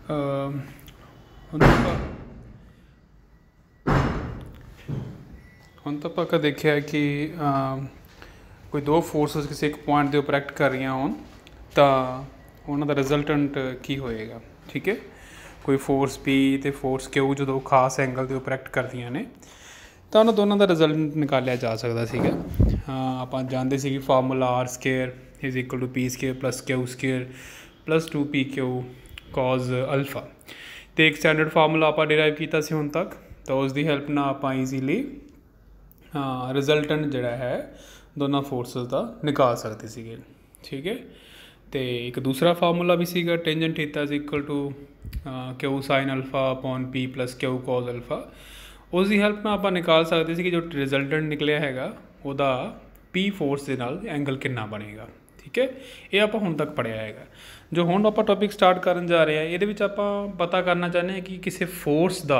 ਹੁਣ ਤਾਂ ਆਪਾਂ ਦੇਖਿਆ कि कोई दो फोर्सेस किसी एक पॉइंट के उपर एक्ट कर रही हो तो उन्होंने रिजल्टेंट की होएगा। ठीक है, कोई फोर्स पी तो फोर्स क्यू जो खास एंगल के उपर एक्ट करदियाँ ने तो उन्होंने दोनों का रिजल्ट निकालिया जा सकता है। आप जानते सी formula R square is equal to P square plus Q square plus 2p Q cos alpha. तो एक स्टैंडर्ड फार्मूला आप डिराइव किया हुण तक, तो उसकी हेल्प ना आप ईजीली रिजल्टेंट जोड़ा है दोनों फोर्सेस का निकाल सकते थे। ठीक है, तो एक दूसरा फार्मूला भी सीगा tangent theta is equal to Q sine alpha upon P plus Q cos alpha. उसकी हेल्प में आप निकाल सकते थे कि जो रिजल्टेंट निकलिया है वह पी फोर्स के नाल एंगल कितना बनेगा। ठीक है, ये आप हुण तक पढ़िया है। जो हुण आप टॉपिक स्टार्ट करन जा रहे हैं ये आप पता करना चाहते हैं कि किसी फोर्स का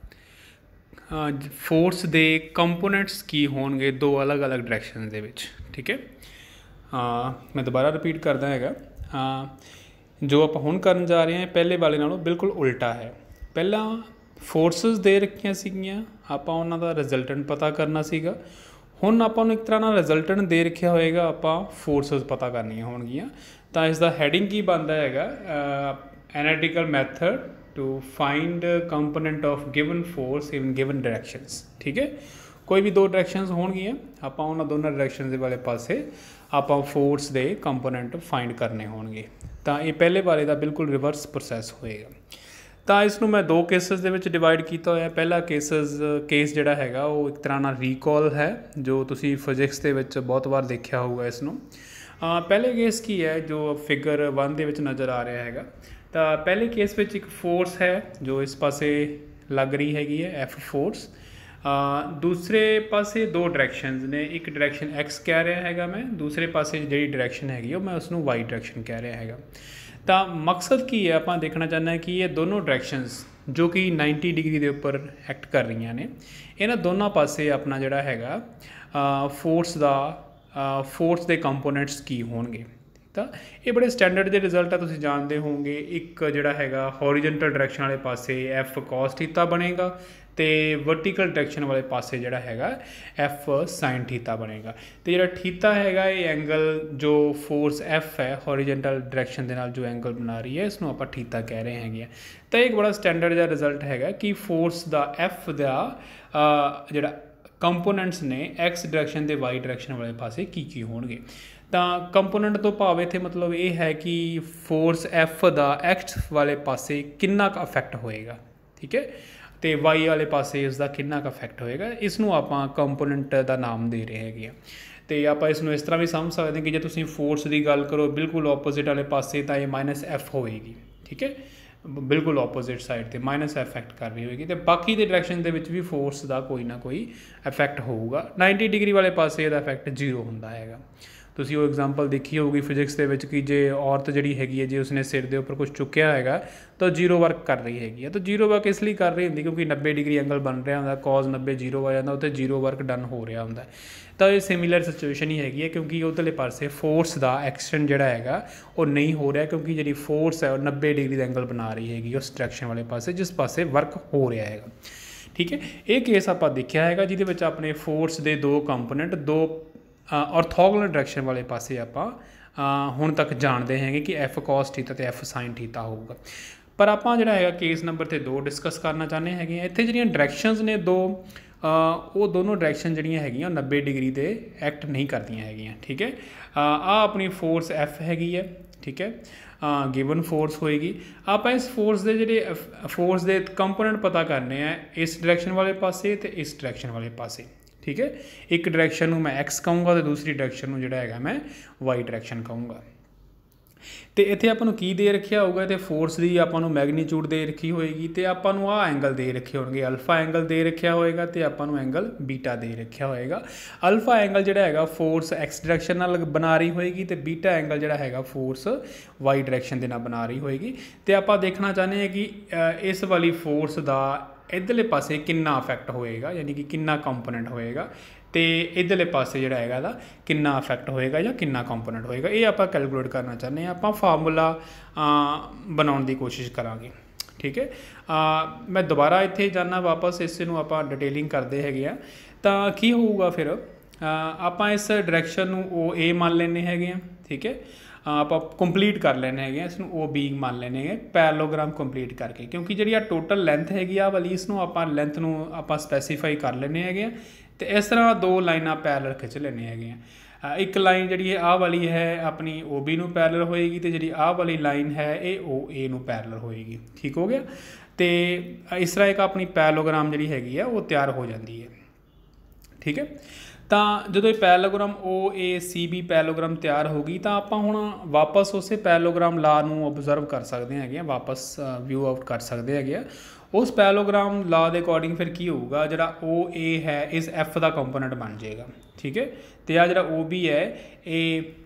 फोर्स के कंपोनेंट्स की होंगे दो अलग अलग डायरैक्शन के विच। ठीक है, मैं दोबारा रिपीट करदा हैगा। जो आप हुण करन जा रहे हैं पहले वाले नालों बिल्कुल उल्टा है। पहला फोर्सेस दे रखियां सीगियां, आपां उन्हां दा रिजल्टेंट पता करना सीगा। हुण आपां नूं एक तरह नाल रिजल्टेंट दे रखिया होएगा, आपां फोर्सेस पता करनियां होणगियां। तो इसका हैडिंग की बनता है analytical method to find component of given force in given directions. ठीक है, कोई भी दो डायरैक्शंस होणगियां, आपां उन्हां दोनों डायरैक्शंस वाले पासे आपां फोर्स दे कंपोनेंट फाइंड करने होणगे। तो ये पहले वाले का बिल्कुल रिवर्स प्रोसैस होएगा। तो इसनूं मैं दो केसिस दे विच डिवाइड किया होया। पहला केस जिहड़ा हैगा वो एक तरह नाल रिकॉल है, जो तुसीं फिजिक्स दे विच बहुत बार देखा होगा। इसनूं पहले केस की है जो फिगर 1 दे विच नज़र आ रहा है। तो पहले केस में एक फोर्स है जो इस पासे लग रही हैगी है एफ फोर्स। दूसरे पासे दो डायरैक्शंस ने, एक डायरैक्शन एक्स कह रहा है मैं, दूसरे पासे जी डायरैक्शन हैगी मैं उसनूं वाई डायरैक्शन कह रहा है। तो मकसद की है, आप देखना चाहते हैं कि ये दोनों डायरैक्शंस जो कि 90 डिग्री के उपर एक्ट कर रही ने, इन्हां दोनों पासे अपना जोड़ा है फोर्स के कंपोनेंट्स की होणगे। तो ये बड़े स्टैंडर्ड के रिजल्ट है, तुसीं जानते होंगे। एक जोड़ा है हॉरिजेंटल डायरैक्शन वाले पासे एफ कॉस थीटा बनेगा, तो वर्टिकल डायरैक्शन वाले पासे जोड़ा है एफ साइन थीटा बनेगा। तो जो थीटा है ये एंगल जो फोर्स एफ है हॉरिजेंटल डायरैक्शन के नाल जो एंगल बना रही है इसनूं आप थीटा कह रहे हैं। तो एक बड़ा स्टैंडर्ड जिहा रिजल्ट है कि फोर्स का एफ का जोड़ा कंपोनेंट्स ने एक्स डायरैक्शन ते वाई डायरैक्शन वाले पासे की होणगे। तो कंपोनेंट तो भाव इत्थे मतलब ये है कि फोर्स एफ का एक्स वाले पासे कितना का अफैक्ट होएगा। ठीक है, तो वाई वाले पासे इसका कितना का अफैक्ट होएगा, इसनूं आपां कंपोनेंट का नाम दे रहे हैं। तो आप इसनूं इस तरह भी समझ सकते हैं कि जो तुसीं फोर्स की गल करो बिल्कुल ऑपोजिट वाले पासे तो ये माइनस एफ होएगी। ठीक है, बिल्कुल ऑपोजिट साइड पर माइनस इफैक्ट कर रही होगी। तो बाकी के डायरैक्शन के भी फोर्स का कोई ना कोई इफैक्ट होगा। 90 डिग्री वाले पासे इसका इफैक्ट 0 होंदा है। तुसीं वो एग्जाम्पल देखी होगी फिजिक्स के विच कि जे औरत जी हैगी है जे उसने सिर के उपर कुछ चुकया है तो 0 वर्क कर रही हैगी। तो 0 वर्क इसलिए कर रही होंगी क्योंकि 90 डिग्री एंगल बन रहा होंगे, कॉज 90 0 आ जाता, उत्ते 0 वर्क डन हो रहा होंगे। तो ये सिमिलर सिचुएशन ही हैगी है क्योंकि उधरले पासे फोर्स का एक्शन जोड़ा है वो नहीं हो रहा क्योंकि जी फोर्स है 90 डिग्री का एंगल बना रही हैगी उस डायरैक्शन वाले पासे जिस पासे वर्क हो रहा है। ठीक है, ये केस आप देखा है जिहदे अपने फोर्स के दो कंपोनेंट दो ऑर्थोगोनल डायरैक्शन वाले पासे आप हुण तक जानते हैं कि एफ कॉस थीटा तो एफ साइन थीटा होगा। पर आप जोड़ा है केस नंबर ते 2 डिस्कस करना चाहते हैं। इत्थे जिहड़ियां डायरैक्शनस ने दो वो दोनों डायरैक्शन जिहड़ियां हैगियां 90 डिग्री ते एक्ट नहीं करदियां हैगियां। ठीक है, अपनी फोर्स एफ हैगी है। ठीक है, गिवन फोर्स होएगी। आप इस फोर्स के जिहड़े फोर्स के कंपोनेंट पता करने हैं इस डायरैक्शन वाले पासे तो इस डायरैक्शन वाले पासे। ठीक है, एक डायरैक्शन मैं एक्स कहूँगा तो दूसरी डायरैक्शन जोड़ा है मैं वाई डायरैक्शन कहूँगा। तो इत्थे आपां नूं की दे रखिया होगा, तो फोर्स की आपां नूं मैगनीट्यूड दे रखी होएगी, तो आपां नूं आ एंगल दे रखे होणगे, अल्फा एंगल दे रखा होएगा, तो आपां नूं एंगल बीटा दे रखा होएगा। अल्फा एंगल जिहड़ा हैगा फोर्स एक्स डायरैक्शन नाल बना रही होएगी, तो बीटा एंगल जिहड़ा हैगा फोर्स वाई डायरैक्शन दे नाल बना रही होएगी। तो आपां देखना चाहते हैं कि इस वाली फोर्स का इधरले पासे कितना अफैक्ट होएगा, यानी कि कितना कंपोनेंट होएगा, तो इधरले पासे जोड़ा है कितना अफैक्ट होएगा या कितना कंपोनेंट होएगा, ये आप कैलकुलेट करना चाहते हैं। आप फार्मूला बनाने की कोशिश करांगे। ठीक है। मैं दोबारा इत्थे जाना वापस, इस नूं आपां डिटेलिंग करते हैगे आ। तां की होऊगा फिर आपां इस डायरैक्शन नूं ओ ए मान लैने हैगे आ, ठीक है। आप कंप्लीट कर लेने हैं इसनूं ओ बी मान लेने हैं पैरेललोग्राम कंप्लीट करके, क्योंकि जी आ टोटल लेंथ हैगी आ वाली इसनूं आपां लेंथ नूं आपां स्पैसीफाई कर लेने हैं। तो इस तरह दो लाइनां पैरेलल खिंच लेने हैं। एक लाइन जी आ वाली है अपनी ओ बी नूं पैरेलल होएगी, तो जी आ वाली लाइन है ये ओ ए नूं पैरेलल होएगी। ठीक हो गया। तो इस तरह एक अपनी पैरेललोग्राम जी हैगी है वो तैयार हो जाती है। ठीक है। तो जो parallelogram O A C B parallelogram तैयार होगी, तो आप हुण वापस उस पैरेललोग्राम ला नूं ऑबजर्व कर सकते हैं, वापस व्यू आउट कर सकते हैं। उस पैरेललोग्राम ला के अकॉर्डिंग फिर की होगा, जो ओ ए है इस एफ का कंपोनेंट बन जाएगा। ठीक है। तो आ जो ओ बी है ये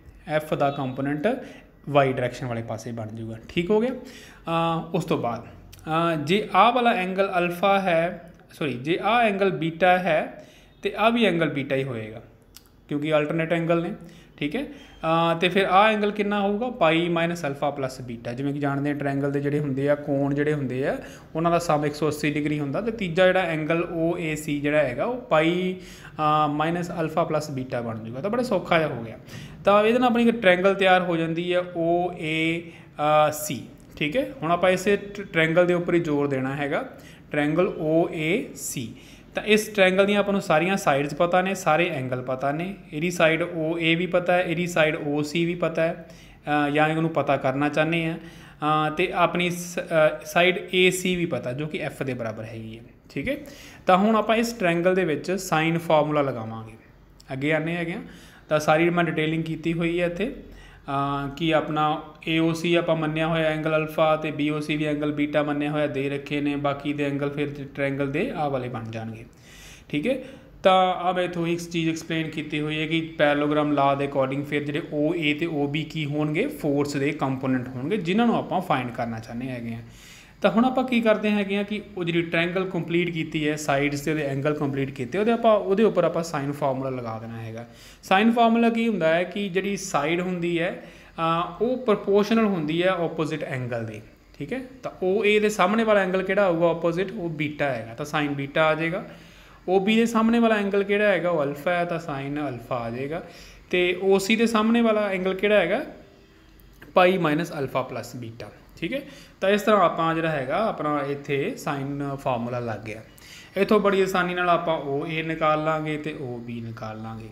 एफ का कंपोनेंट वाई डायरैक्शन वाले पासे बन जाऊगा। ठीक हो गया। उस तो बाद जे आ वाला एंगल अल्फा है, सॉरी जे आ एंगल बीटा है, तो आ भी एंगल बीटा ही होएगा क्योंकि अल्टरनेट एंगल ने। ठीक है। तो फिर आ एंगल कितना होगा, pi minus alpha plus beta. जिवें कि जानते हैं ट्रायंगल के जोड़े होंगे आ कोण जोड़े होंगे आ उन्हों का सम 180 डिग्री होंदा। तो तीजा जोड़ा एंगल ओ ए सी जोड़ा है वो pi minus alpha plus beta बन जाएगा। तो बड़ा सौखा जा हो गया। तो ये अपनी एक ट्रायंगल तैयार हो जाती है ओ ए सी। ठीक है। हुण आपां इस ट्रायंगल के उपर ही जोर देना है, ट्रायंगल ओ ए सी। तो इस ट्रायंगल दी आपां नूं सारियां साइड्स पता ने, सारे एंगल पता ने। इहदी साइड ओ ए भी पता है, इहदी साइड ओ सी भी पता है या इहनूं पता करना चाहते हैं। तो अपनी साइड ए सी भी पता जो कि एफ के बराबर हैगी है। ठीक है। तो हुण आपां इस ट्रायंगल दे विच साइन फार्मूला लगावांगे। अगे आने हैगे तो सारी मैं डिटेलिंग की हुई है इत्थे कि अपना ए ओ सी आप मन्निया होया एंगल अल्फा, तो बी ओ सी भी एंगल बीटा मन्निया होया दे रखे ने। बाकी दे एंगल फिर ट्रायंगल दे आ वाले बन जाएंगे। ठीक है। तो अब इतों एक चीज़ एक्सप्लेन की हुई है कि पैरेललोग्राम ला के अकॉर्डिंग फिर जो ओ ए तो ओ बी की होंगे फोर्स के कंपोनेंट होंगे जिन्होंने आप फाइंड करना चाहते हैं। तो हुण आपां की करते हैं कि वो जी ट्रायंगल कंप्लीट की है साइड्स से एंगल कंप्लीट किए वो उपर आप साइन फार्मूला लगा देना है। साइन फार्मूला की होंदा है कि जी साइड होंदी है वो प्रपोर्शनल होंदी है ओपोजिट एंगल की। ठीक है। तो ओ ए के सामने वाला एंगल किहड़ा होगा ओपोजिट, वो बीटा है तो साइन बीटा आ जाएगा। ओ बी के सामने वाला एंगल किहड़ा है वो अल्फा है तो साइन अल्फा आ जाएगा। तो ओ सी के सामने वाला एंगल किहड़ा है pi minus alpha plus beta. ठीक है। तो इस तरह आप जो है अपना इत्थे साइन फार्मूला लग गया। इतों बड़ी आसानी नाल आप ओ ए निकाल लाँगे तो ओ बी निकाल लाँगे।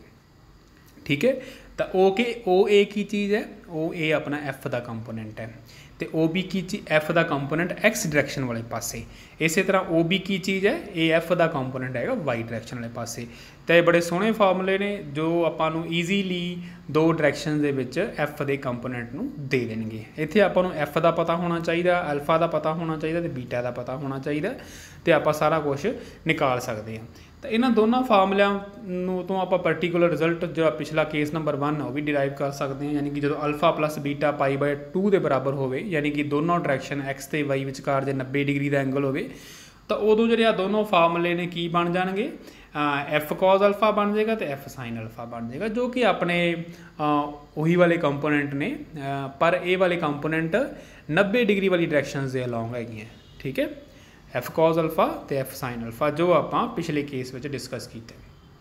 ठीक है। तो ओ ए की चीज़ है, ओ ए अपना एफ का कंपोनेंट है। तो ओ बी की चीज़ एफ का कंपोनेंट एक्स डायरैक्शन वाले पासे। इस तरह ओ बी की चीज़ है ए एफ का कंपोनेंट है वाई डायरैक्शन वाले पासे। तो ये बड़े सोहने फार्मूले ने जो आपां नूं ईजीली दो डायरैक्शन दे विच एफ के कंपोनेंट नूं दे देणगे। इत्थे आपां नूं एफ का पता होना चाहिए, अल्फा का पता होना चाहिए, तो बीटा का पता होना चाहिए, तो आपां सारा कुछ निकाल सकते हैं। तो इन्होंने दोनों फार्मूलिਆਂ तो आप पर्टिकुलर रिजल्ट जो पिछला केस नंबर 1 है वह भी डिराइव कर सकते हैं। यानी कि जो alpha plus beta pi by 2 के बराबर हो, यानी कि दोनों डायरैक्शन एक्स तो वाई विचकार जो 90 डिग्री का एंगल हो, तो उदों जो दोनों फार्मूले ने की बन जाएंगे एफ कॉज अल्फा बन जाएगा तो एफ साइन अल्फा बन जाएगा, जो कि अपने उही वाले कंपोनेंट ने पर ए वाले कंपोनेंट 90 डिग्री वाली डायरैक्शन के अलॉन्ग है। ठीक है। एफ कॉज अल्फा तो एफ साइन अल्फा जो आप पिछले केस में डिस्कस किया।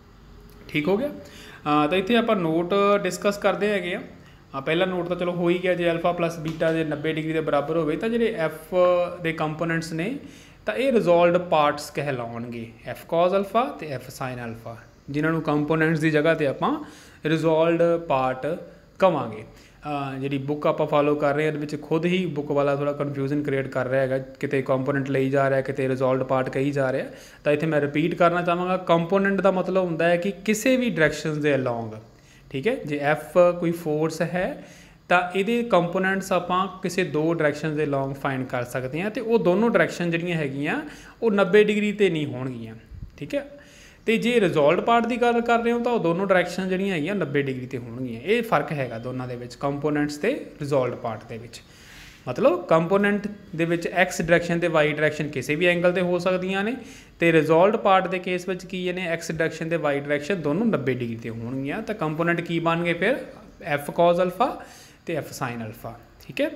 ठीक हो गया। तो इतने आप नोट डिस्कस करते हैं। पहला नोट तो चलो हो ही गया, जो अल्फा प्लस बीटा जो 90 डिग्री के बराबर हो तो जो एफ के कंपोनेंट्स ने तो ये रिजॉल्वड पार्ट्स कहलाउणगे, एफ कॉज अल्फा तो एफ साइन अल्फा, जिन्होंने कंपोनेंट्स की जगह पर आप रिजॉल्वड पार्ट कहांगे। जी बुक आप फॉलो कर रहे हैं खुद ही बुक वाला थोड़ा कन्फ्यूजन क्रिएट कर रहा है, कितने कंपोनेंट ली जा रहा है, कितने रिजॉल्वड पार्ट कही जा रहा है। तो इतने मैं रिपीट करना चाहांगा, कंपोनेंट का मतलब होंदा है कि किसी भी डायरैक्शन के अलॉन्ग। ठीक है। जे एफ कोई फोर्स है तो ये कंपोनेंट्स आप किसी दो डायरैक्शन के अलॉन्ग फाइंड कर सकते हैं। तो वो दोनों डायरैक्शन जिहड़ियां हैगियां वो 90 डिग्री तो नहीं होणगियां। ठीक है। तो जे रिजॉल्वड पार्ट की गल कर रहे हो तो दोनों डायरैक्शन जिहड़ियां हैगियां 90 डिग्री तो होणगियां। ये फर्क है दोनों के विच, कंपोनेंट्स ते रिजॉल्वड पार्ट के विच। मतलब कंपोनेंट दे विच एक्स डायरैक्शन तो वाई डायरैक्शन किसी भी एंगल ते हो सकदियां ने, तो रिजॉल्वड पार्ट के केस में की ने एक्स डायरैक्शन तो वाई डायरैक्शन दोनों 90 डिग्री तो होणगियां। तो कंपोनेंट की बन गए फिर एफ कॉज अल्फा तो एफ साइन अल्फा। ठीक है।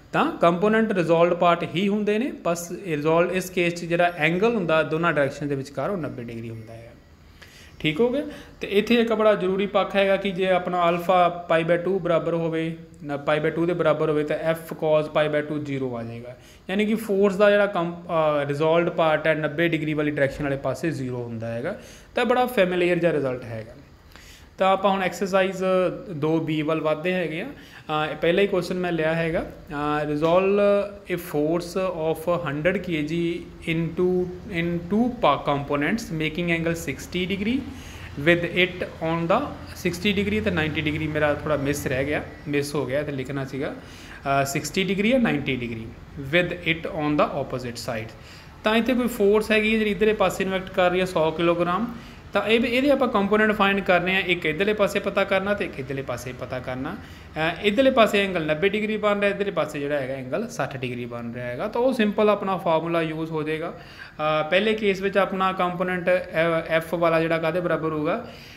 ਤਾਂ ਕੰਪੋਨੈਂਟ ਰਿਜ਼ੋਲਵਡ ਪਾਰਟ ਹੀ ਹੁੰਦੇ ਨੇ, ਬਸ ਰਿਜ਼ੋਲਵ ਇਸ ਕੇਸ 'ਚ ਜਿਹੜਾ ਐਂਗਲ ਹੁੰਦਾ ਦੋਨਾਂ ਡਾਇਰੈਕਸ਼ਨ ਦੇ ਵਿਚਕਾਰ ਉਹ 90 ਡਿਗਰੀ ਹੁੰਦਾ ਹੈ। ਠੀਕ ਹੋ ਗਿਆ। तो इत्थे एक बड़ा जरूरी पक्ष है कि जे अपना अल्फा π/2 बराबर होवे π/2 के बराबर होवे तो एफ कॉज π/2 0 आ जाएगा, यानी कि फोर्स का जो रिजोल्वड पार्ट है 90 डिग्री वाली डायरैक्शन वाले पासे 0 होंदा हैगा। तो बड़ा फैमिलीयर जिहा रिजल्ट हैगा। तो आप हुण एक्सरसाइज 2B वाल वधदे हैगे आ। पहला ही क्वेश्चन मैं लिया हैगा, resolve a force of 100 kg into components making angle 60 degree with it on the 60 degree तो 90 डिग्री, मेरा थोड़ा मिस रह गया, मिस हो गया तो लिखना सीगा 60 डिग्री या 90 degree with it on the opposite side. तो इतने कोई फोर्स हैगी जी इधरले पासे इन्वैक्ट कर रही है 100 किलोग्राम। तो ये आप कंपोनेंट फाइंड करने हैं, एक इधरले पासे पता करना तो एक इधरले पासे पता करना। इधरले पासे एंगल 90 डिग्री बन रहा है, इधरले पासे जो है एंगल 60 डिग्री बन रहा है। तो वो सिंपल अपना फार्मूला यूज़ हो जाएगा। पहले केस में अपना कंपोनेंट एफ वाला जो कहते बराबर होगा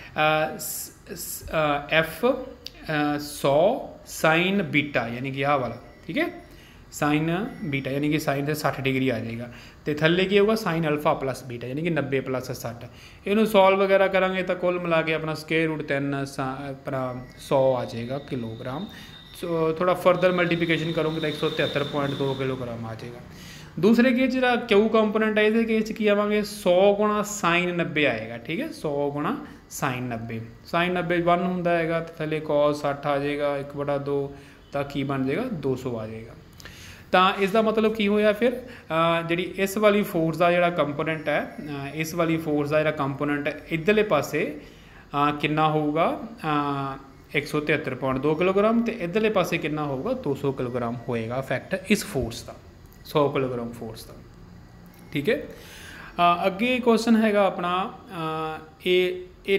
एफ 100 साइन बीटा, यानी कि आह वाला, ठीक है, साइन बीटा यानी कि साइन से 60 डिग्री आ जाएगा। तो थल्ले की होगा साइन अल्फा प्लस बीटा यानी कि 90 प्लस 60। इनू सॉल्व वगैरह करांगे तो कुल मिला के अपना स्क्वायर रूट 3 अपना 100 आ जाएगा किलोग्राम। थोड़ा फर्दर मल्टीप्लिकेशन करोगे तो 173.2 किलोग्राम आ जाएगा। दूसरे केस जो क्यू कंपोनेंट है ये केस की आवांगे 100 गुणा साइन 90 आएगा, ठीक है, 100 गुणा साइन 90। साइन 90 1 होंदा हैगा, थल्ले कॉस 60 आ जाएगा 1/2, तो की बन जाएगा 200 आ जाएगा। तो इसका मतलब की होया फिर जी इस वाली फोर्स का जोड़ा कंपोनेंट है, इस वाली फोर्स का जोड़ा कंपोनेंट इधरले पासे कितना होगा 173.2 किलोग्राम, तो इधरले पासे कितना होगा 200 किलोग्राम होएगा इफैक्ट इस फोर्स का, 100 किलोग्राम फोर्स का। ठीक है, अगे क्वेश्चन हैगा अपना a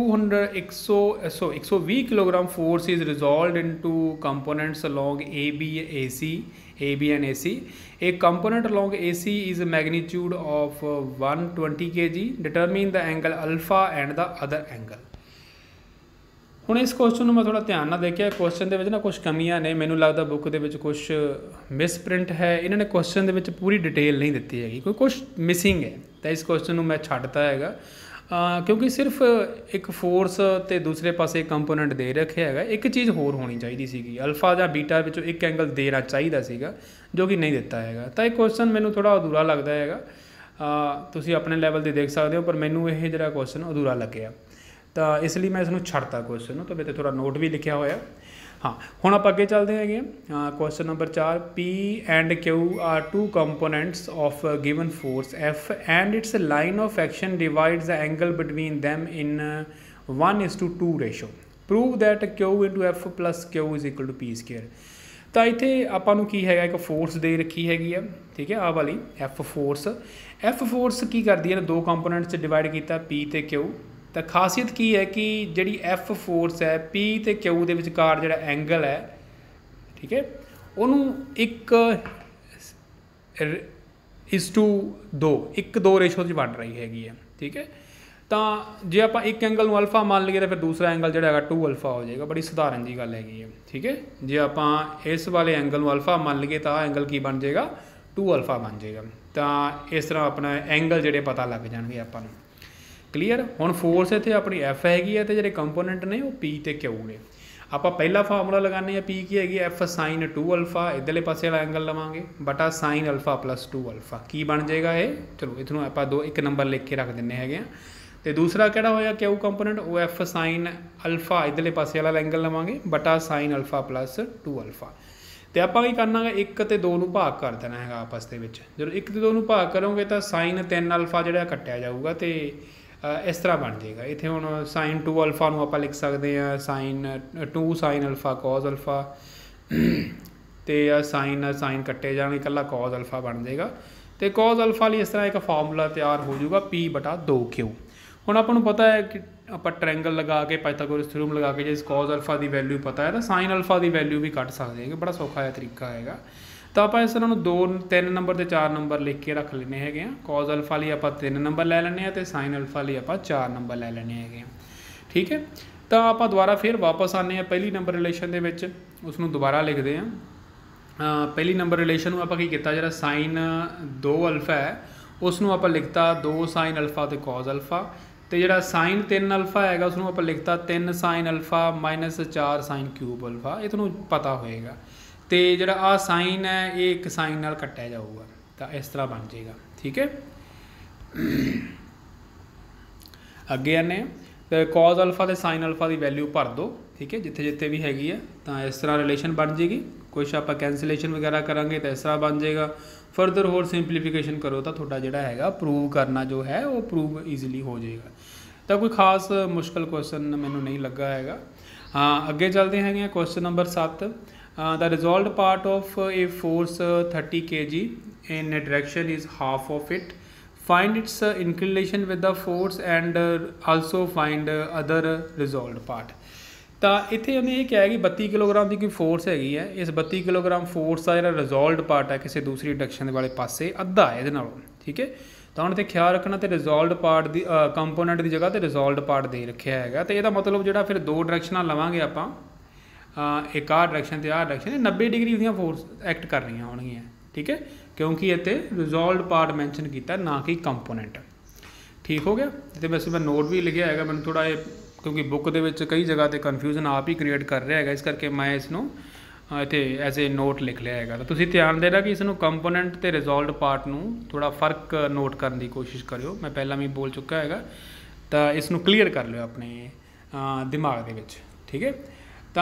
120 kilogram force is resolve into components along AB and AC. A component along AC is a magnitude of 120 kg. Determine the angle alpha and the other angle. ਹੁਣ इस question में मैं थोड़ा ध्यान ਨਾਲ देखिया, क्वेश्चन ਦੇ ਵਿੱਚ ना कुछ कमियां ने, मैनू लगता बुक ਦੇ ਵਿੱਚ कुछ मिसप्रिंट है, इन्होंने क्वेश्चन ਦੇ ਵਿੱਚ पूरी डिटेल नहीं दी हैगी, कोई कुछ मिसिंग है। तो इस क्वेश्चन ਨੂੰ मैं ਛੱਡਤਾ हैगा क्योंकि सिर्फ एक फोर्स तो दूसरे पासे कंपोनेंट दे रखे है, एक चीज़ होर होनी चाहिए सी, अल्फा या बीटा विचों एक एंगल देना चाहिए सीगा जो कि नहीं दिता है। तो ये क्वेश्चन मैनू थोड़ा अधूरा लगता है, तुसी अपने लैवल से देख सकते हो, पर मैनू ये जरा क्वेश्चन अधूरा लग्या, तो इसलिए मैं इसनूं छड्डता क्वेश्चन। तो मेरे थोड़ा नोट भी लिखा होया। हाँ, हुण आप अगे चलते हैं। Question number 4, P and Q are two components of a given force F and its line of action divides the angle between them in 1:2 ratio. Prove that Q into F plus Q is equal to P square. तो इत्थे आपां नूं की हैगा, एक force दे रखी हैगी है, ठीक है, आ वाली F फोर्स की करदी है, दो कंपोनेंट्स डिवाइड किया P ते Q। तो खासियत की है कि जी एफ फोर्स है P तो Q के विचकार जो एंगल है, ठीक है, उन्होंने 1:2 1:2 रेशो बन रही हैगी है। ठीक है, तो जे आप एक एंगल अल्फा मान लीए तो फिर दूसरा एंगल जो है 2 अल्फा हो जाएगा, बड़ी सधारण जी गल हैगी है। ठीक है, जे आप इस वाले एंगल अल्फा मान लीए तो एंगल की बन जाएगा 2 अल्फा बन जाएगा। तो इस तरह अपना एंगल जोड़े पता लग जाएंगे आपां नूं। क्लीयर। हुण फोर्स इत्थे अपनी एफ हैगी है, तो जिहड़े कंपोनेंट ने वो P ते Q ने। आप पहला फार्मूला लगाने P की हैगी F साइन 2 अल्फा, इधरले पासे वाला एंगल लवांगे बटा साइन अल्फा प्लस 2 अल्फा, की बन जाएगा ये, चलो इथनों आप एक नंबर लिख के रख दिंदे हैगे। तो दूसरा किहड़ा होया Q कंपोनेंट, वो F साइन अल्फा इधरले पासे वाला एंगल लवांगे बटा साइन अल्फा प्लस 2 अल्फा। तो आप करना है 1 ते 2 नूं भाग कर देना है आपस के, जो 1 ते 2 नूं भाग करोगे तो साइन 3 अल्फा जो कट्टिया जाऊगा, तो इस तरह बन जाएगा। इतने हुण साइन 2 अल्फा नूं आपां लिख सकते हैं sine 2 sine alpha cos alpha, तो साइन कट्टे जाने कल्ला कॉज अल्फा बन जाएगा। तो कॉज अल्फा लिए इस तरह एक फार्मूला तैयार हो जाऊगा P/2Q। हुण आपां नूं पता है कि आप ट्रैंगल लगा के पाइथागोरस थ्योरम लगा के जिस कॉज अल्फा की वैल्यू पता है तो साइन अल्फा की वैल्यू भी कट सकते हैं, बड़ा सौखा है तरीका है। तो आप इस तरह 2 3 नंबर तो 4 नंबर लिख के रख लेने हैं। कॉज अल्फा लिए आप 3 नंबर ले लेने, तो साइन अल्फा लिए आप 4 नंबर ले लेने हैं। ठीक है, तो आप दोबारा फिर वापस आने पहली नंबर रिलेशन के उसनों दोबारा लिखते हैं पहली नंबर रिलेशन में आप किया जो साइन 2 अल्फा है उसनों आप लिखता 2 साइन अल्फा तो कॉज अल्फा, तो जो साइन 3 अल्फा है उसनों आप लिखता 3 sine alpha minus 4 sine cube alpha. ये तुहानूं पता होएगा। तो जो आ साइन है ये एक साइन नाल कट्टिया जाऊगा, तो इस तरह बन जाएगा। ठीक है, अगे आने कॉज अल्फा तो साइन अल्फा की वैल्यू भर दो। ठीक है, जिथे जिथे भी हैगी है तो इस तरह रिलेशन बन जाएगी। कुछ आप कैंसलेशन वगैरह करांगे तो इस तरह बन जाएगा। फरदर होर सिंपलीफिकेशन करो तो थोड़ा जोड़ा है प्रूव करना जो है वो प्रूव ईजिली हो जाएगा। तो कोई खास मुश्किल क्वेश्चन मैनू नहीं लगा है। हाँ, अगे चलते हैं question number 7। The resolve part of a force 30 kg in direction is half of it, find its inclination with the force and also find other resolve part. तो इत्थे उन्हें ये क्या है कि 32 किलोग्राम की कोई फोर्स हैगी है। इस 32 किलोग्राम फोर्स का जो रिजॉल्व पार्ट है किसी दूसरी डायरेक्शन वाले पासे अद्धा है ये नालों। ठीक है, तो हम इतने ख्याल रखना तो रिजॉल्व पार्ट की कंपोनेंट की जगह तो रिजॉल्व पार्ट दे रखा है। तो यह मतलब जो फिर दो डायरेक्शन लवांगे आप, एक आ डायरेक्शन तो आ डायरेक्शन 90 डिग्री दी फोर्स एक्ट कर रही होंगी। ठीक है, क्योंकि इतने रिजॉल्व पार्ट मैंशन किया ना कि कंपोनेंट। ठीक हो गया। तो वैसे मैं नोट भी लिखा है, मैंने थोड़ा क्योंकि बुक के कई जगह पर कन्फ्यूजन आप ही क्रिएट कर रहा है, इस करके मैं इसनों इतने एज ए नोट लिख लिया है। तो तुम ध्यान देना कि इसनों कंपोनेंट तो रिजॉल्व पार्ट में थोड़ा फर्क नोट करने की कोशिश करो। मैं पहला भी बोल चुका है, तो इसनों क्लीयर कर लो अपने दिमाग के विच। ठीक है, तो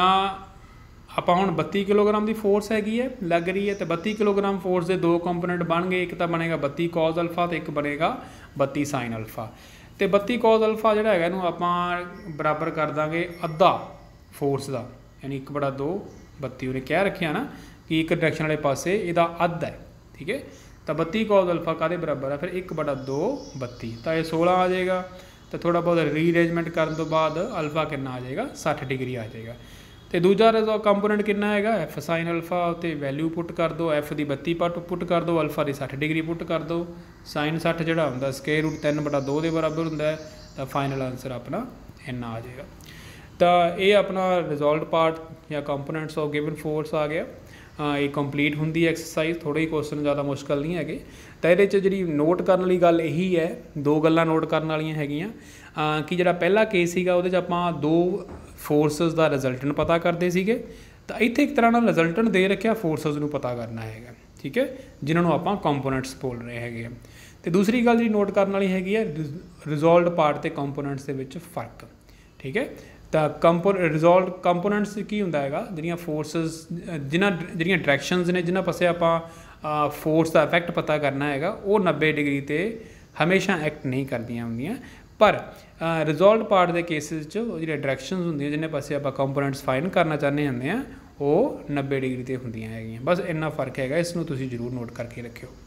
आप हुण 32 किलोग्राम की फोर्स हैगी है लग रही है, तो 32 किलोग्राम फोर्स के दो कंपोनेंट बन गए। एक तो बनेगा 32 कॉज अल्फा तो एक बनेगा 32 साइन अल्फा। तो 32 कॉज अल्फा जोड़ा है आप बराबर कर देंगे अद्धा फोर्स का, यानी 1/2 32 उन्हें कह रखा ना कि एक डायरेक्शन वाले पासे इहदा अद्ध है। ठीक है, तो 32 कॉज अल्फा काहदे बराबर है, फिर 1/2 32, तो यह 16 आ जाएगा। तो थोड़ा बहुत रीअरेंजमेंट करने तो बाद अल्फा कितना आ जाएगा 60 डिग्री आ जाएगा। तो दूजा कंपोनेंट कितना है एफ साइन अल्फा, तो वैल्यू पुट कर दो, एफ की 32 पुट कर दो, अल्फा की 60 डिग्री पुट कर दो। साइन 60 जोड़ा होंगे स्केयर रूट 3/2 के बराबर होंगे, तो फाइनल आंसर अपना इन्ना आ जाएगा। तो ये अपना रिजॉल्व पार्ट या कंपोनेंट्स ऑफ गिवन फोर्स आ गया। ये कंप्लीट होंगी एक्सरसाइज, थोड़े ही क्वेश्चन ज़्यादा मुश्किल नहीं है। तो ये जी नोट करने वाली गल यही है, दो गल्लां नोट करने वाली हैगियां कि जो पहला केस सीगा उहदे च आपां दो फोर्सेस का रिजल्टेंट पता करते सीगे, तो इत्थे एक तरह का रिजल्टेंट दे रखा फोर्सेस नूं पता करना है। ठीक है, जिन्होंने आपां कंपोनेंट्स बोल रहे हैं। तो दूसरी गल जी नोट करने वाली हैगी है रिजॉल्व पार्ट ते कंपोनेंट्स के विच फर्क। ठीक है, तो रिजॉल्व कंपोनेंट्स की होंदा है जिहड़ियां फोर्सेस जिहड़ियां डायरेक्शनस ने जिन्हां पासे आपां फोर्स का इफैक्ट पता करना है वो 90 डिग्री ते हमेशा एक्ट नहीं करदियां होंदियां, पर रिजॉल्व पार्ट के केसिस जो डायरेक्शनस होंदियां जिन्हें पासे आप कंपोनेंट्स फाइंड करना चाहते होंगे वो 90 डिग्री ते होंदियां हैगियां। बस इन्ना फर्क है, इसनूं तुसीं जरूर नोट करके रखियो।